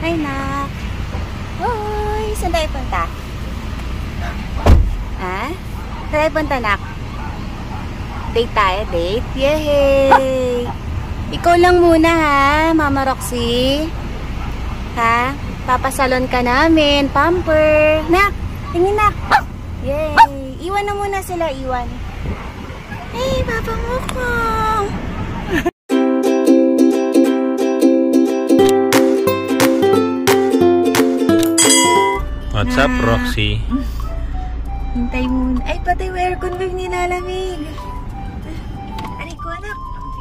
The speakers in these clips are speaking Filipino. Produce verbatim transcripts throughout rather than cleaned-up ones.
Hi, Nak. Hoy, saan tayo punta? Ha? Saan tayo punta, Nak? Date tayo, date? Yay! Ikaw lang muna, ha, Mama Roxy? Ha? Papasalon ka namin, pamper. Nak, tingin, Nak. Yay! Iwan na muna sila, iwan. Hey, Papa Mukong! What's up, Roxy? Hintay muna. Ay, pati yung aircon bag nilalamig. Aray ko, anak.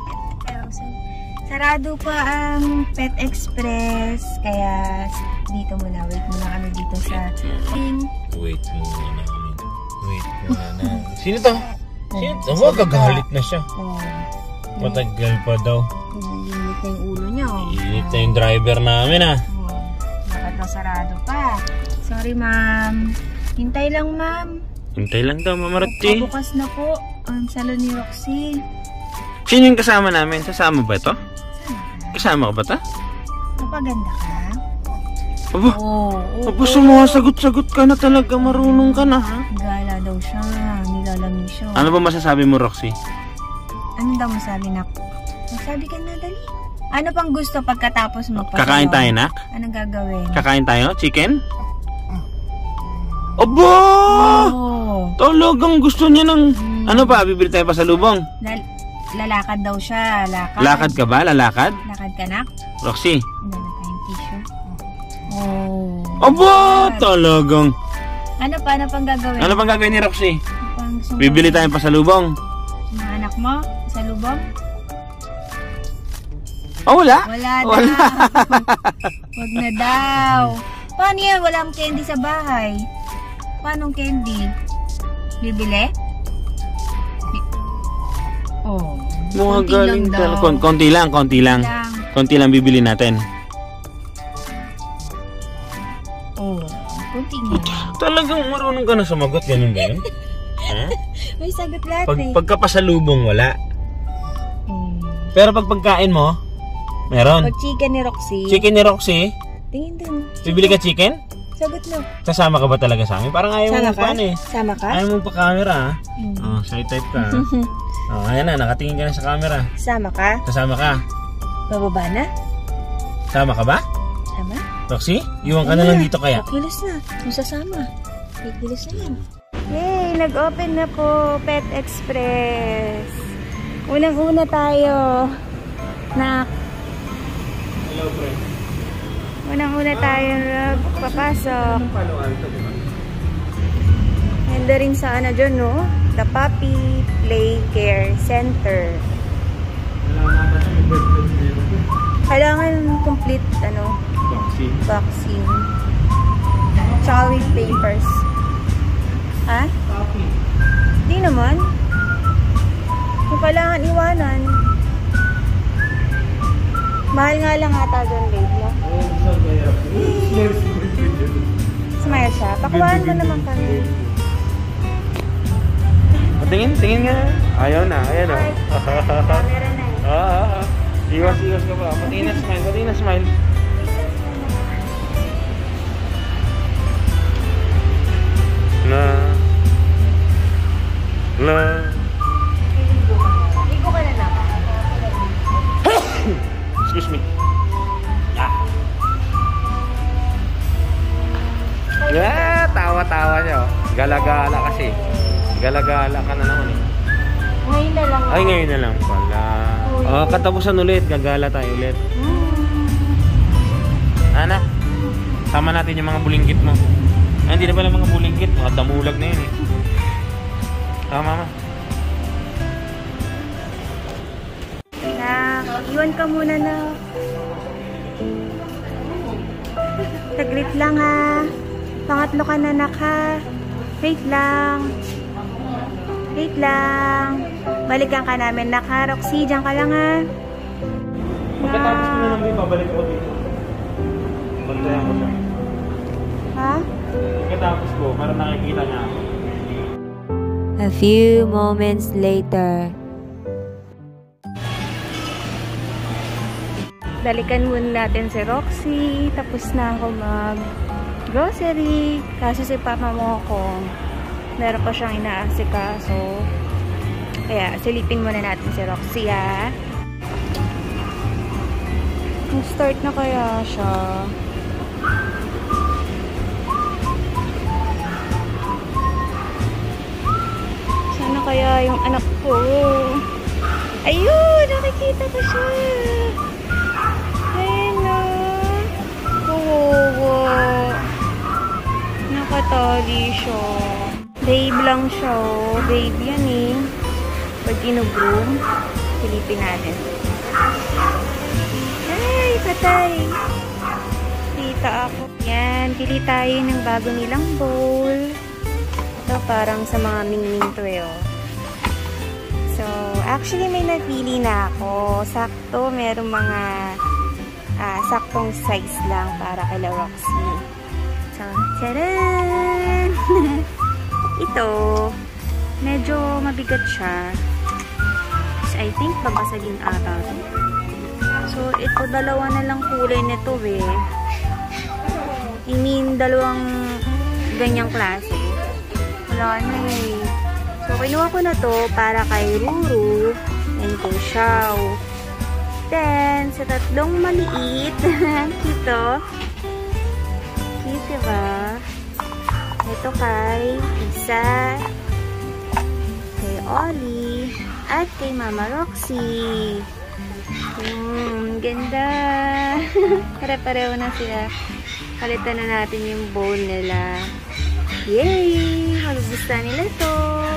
Sarado pa ang Pet Express. Kaya dito muna. Wait muna kami dito sa... Wait muna kami. Wait muna. Sino to? Sino to? Oh, gagalit na siya. Oh. Matagal pa daw. Init na yung ulo niya. Oh. Init na yung driver namin, ah. Oh. Bakit daw sarado pa? Sorry, ma'am. Hintay lang, ma'am. Hintay lang daw, Mama Roxy. Bukas na po ang salon ni Roxy. Sino yung kasama namin? Sasama ba ito? Kasama ka ba ito? Napaganda ka? Aba, Oo. Oh, aba, sumasagot-sagot ka na talaga. Marunong ka na, ha? Gala daw siya. Nilalamig siya. Ano ba masasabi mo, Roxy? Ano daw masabi, Nak? Masabi ka na, dali. Ano pang gusto pagkatapos mo? Kakain tayo, Nak? Anong gagawin? Kakain tayo? Chicken? Aba! Oh. Talagang gusto niya ng... Hmm. Ano pa? Bibili tayo pa sa lubong? Lal lalakad daw siya. Lakad. Lakad ka ba? Lalakad? Lakad ka, Nak? Roxy? Ano na tayong tissue? Oh. Aba! Talagang... Ano pa? Ano pang gagawin? Ano pang gagawin ni Roxy? Pang bibili tayo pa sa lubong? Mga anak mo? Sa lubong? Oh, wala? Wala, wala. daw. Wag na daw. Paano yan? Walang candy sa bahay. Paano candy? Bibili? Oh. Mga galing talaga. Kon konti lang, konti lang. lang. Konti lang bibili natin. Oh, konti nga. Talagang marunong ka na sumagot. Ganun ba yun? Ha? May sagot lahat Pag, eh. Pagkapasalubong, wala. Hmm. Pero pag pagkain mo, meron. Pag chicken ni Roxy. Chicken ni Roxy? Tingin dun. Bibili ka chicken? Sagot mo. Sasama ka ba talaga sa amin? Parang ayaw Sama mo ka? pa ano eh. Sama ka? Ayaw mo pa camera, ha? Hmm. Oh, shy type ka. Oh, ayan na, nakatingin ka na sa camera. Sama ka? Sasama ka? Bababa na? Sama ka ba? Sama? Roxy? Iwan ka na lang dito kaya? Kilos na. Kung sasama. Kilos na yan. Yay! Nag-open na po Pet Express. Unang-una tayo. Na Hello, friend. Unang-una tayo papasok. Handa rin sa ano dyan, no? The Puppy Play Care Center. Kailangan complete, ano? Vaccine. Vaccine. Tsaka with papers. Ha? Di naman. Kung kailangan iwanan. Mahal nga lang ata doon, babe, no? Smile siya. Pakuhaan mo naman kami. Tingin, tingin nga. Ayaw na, ayaw na. Camera na eh. Ah, iwas, iwas ka pa. Patingin na smile, patingin na smile. Na. Na. Ligo ka na naman. Excuse me. Ah. Yeah, tawa-tawa niya. Oh. Gala-gala kasi. Gala-gala ka na naman eh. Ngayon na lang. Ay, ngayon na lang pala. Oh, katapusan ulit. Gagala tayo ulit. Hmm. Anak, sama natin yung mga bulinggit mo. Ay, hindi na pala mga bulinggit. Mga damulag na yun eh. Tama, mama. Iwan ka muna na. Saglit lang ha. Pangatlo ka na, nak, ha. Wait lang. Wait lang. Balikan ka namin, nak, ha. Roxy, dyan ka lang, ha. Pagkatapos ko na lang, babalik ako dito. Bantayan ko siya. Ha? Pagkatapos ko, para nakikita niya ako. A few moments later. Balikan muna natin si Roxy. Tapos na ako mag-grocery. Kasi si Papa mo ko, meron pa siyang inaasikaso. Kaya, silipin muna natin si Roxy, ha? Start na kaya siya. Sana kaya yung anak ko? Ayun! Nakikita ko siya! Ayun na! Kawawa! Nakatali siya. Babe lang siya, oh. Babe yan, eh. Pag ino-groom, silipin natin. Ay, patay! Kita ako. Yan, pili tayo ng bago nilang bowl. Ito, parang sa mga mingming to, eh, oh. So, actually, may napili na ako. Sakto, merong mga ah, saktong size lang para kay La Roxy. So, tadaan! Ito, medyo mabigat siya. So, I think babasagin ata ito. So, ito, dalawa na lang kulay nito, eh. I mean, dalawang ganyang klase. Wala na, eh. So, kinuha ko na to para kay Ruru and kay Xiao. Then, sa tatlong maliit, ito, cute, diba? Ito kay Isa, kay Ollie, at kay Mama Roxy. Hmm, ganda. Pare-pareho na sila. Palitan na natin yung bowl nila. Yay! Magugustuhan nila ito.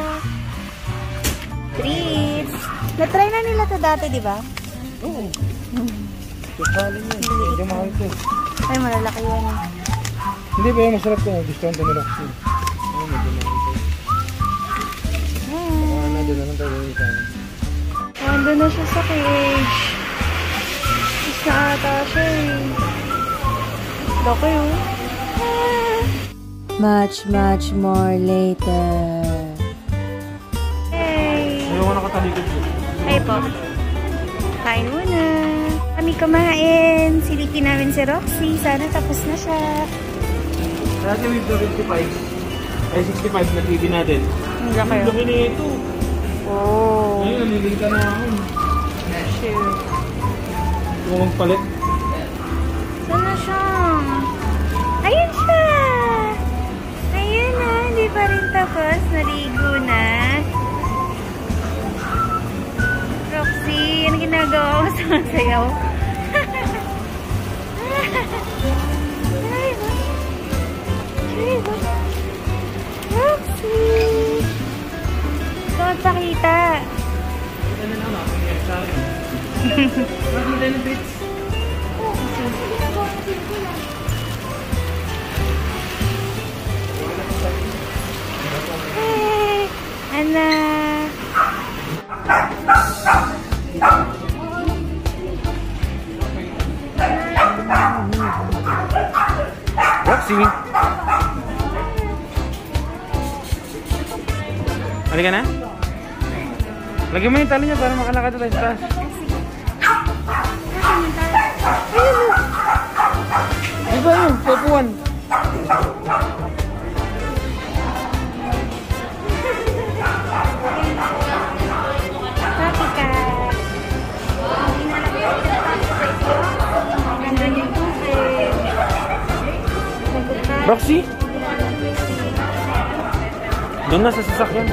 Treats. Na-try na nila ito dati, di ba? Oo. Tukalin yun. Hindi mahal ito. Ay, malalaki yan. Hindi ba yung masarap ito? Gusto ko ito nila. Ay, medyo mahal ito. Hmm. Ano, doon na lang tayo dito. Ando na siya sa cage. Isa ata siya eh. Laki oh. Much, much more later. Hey! Ayaw ko nakatalikod siya. Ay po. Kain muna. Kami kumain. Silipin namin si Roxy. Sana tapos na siya. Dati with the fifty-five. Ay, sixty-five na T V natin. Ang laki Ang oh. laki na ito. Oh. Ayun, naliling ka na ako. Sure. Gusto mo magpalit? Sana siya? Ayun siya! Ayun na. Hindi pa rin tapos. Naligo na. Roxy, ano ginagawa mo sa masayaw? Ay, ba? Ay, ba? Roxy! Ito magpakita. Ito na lang ako. Sa akin. Bakit mo tayo ng treats? Hey! Anak! Roxy! Halika na? Lagyan mo yung tali niya para makalakad tayo sa taas. Di ba yun? Topuan. Papi ka! Nandun yung tubig. Roxy? Doon na sa sasakyan.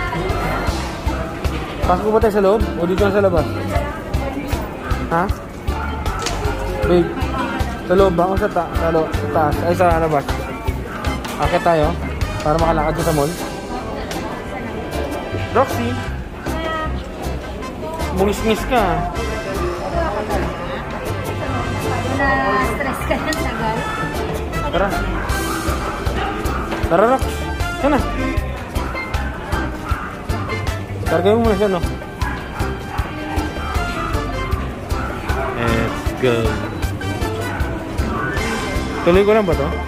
Pasok ko ba tayo sa loob? O dito na sa labas? Ha? Babe, sa loob ba? O sa, ta sa, lo sa taas? Ay, sa labas? Akit tayo? Para makalakad ko sa mall? Roxy? Mungis-ngis ka. Na-stress ka ng tagal. Tara. Tara, Rox. Sana. Targay mo muna siya, no? Let's go. Tuloy ko lang ba to?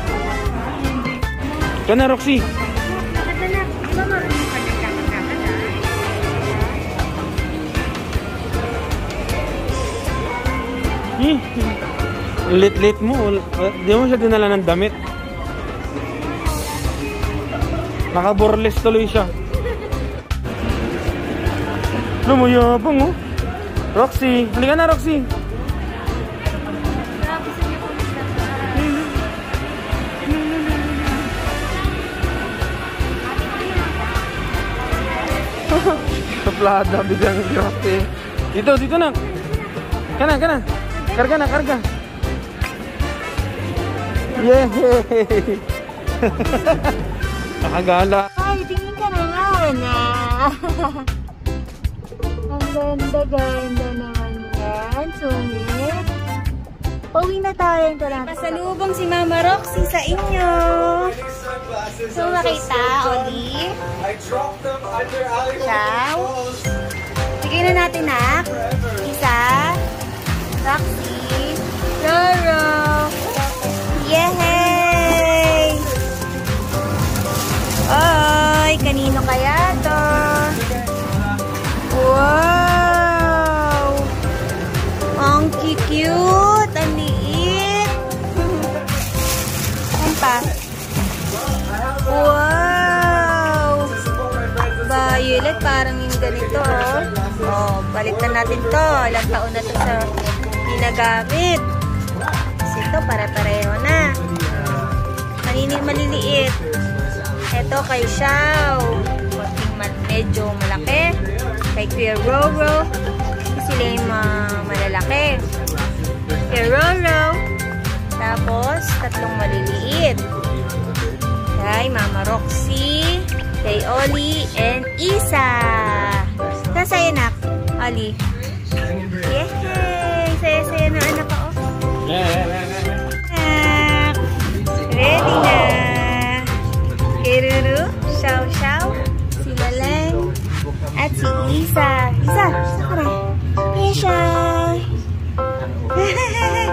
Ito na, Roxy. Ito na. Di ba marunong ka nagkakakakan na? Eh, lit-lit mo. Di mo siya dinala ng damit. Nakaborles tuloy siya. Lumayabang oh. Roxy, halika na Roxy. Suplada, biglang Roxy. Dito, dito na. Kana, kana. Karga na, karga. Yay! Nakagala. Ay, tingin ka na nga na. Ang ganda-ganda naman yan. Sumit. Pauwi na tayo. Pasalubong si Mama Roxy sa inyo. So, makita, Oli. Ciao. Bigay na natin, nak. Isa. Roxy. Roro. Yay! Oy, kanino kaya to? Wow! Ang cute! Ang liit! Ano pa? Wow! Violet, parang yung ganito, oh. Oh, balitan natin to. Ilang taon na to sa ginagamit. Kasi ito, pare-pareho na. Maninig maliliit. Ito kay Xiao. Medyo malaki. Kay Kuya Roro. Sila yung uh, malalaki. Kuya Roro. Tapos, tatlong maliliit. Kay Mama Roxy. Kay Oli. And Isa. Saan sa'yo, nak? Oli. Yay! Saya-saya na anak ko. Anak. Ready na. Kay Ruru. Xiao Xiao. Si Laleng. At si Isa. Isa, saan ka na? Hey, Xiao.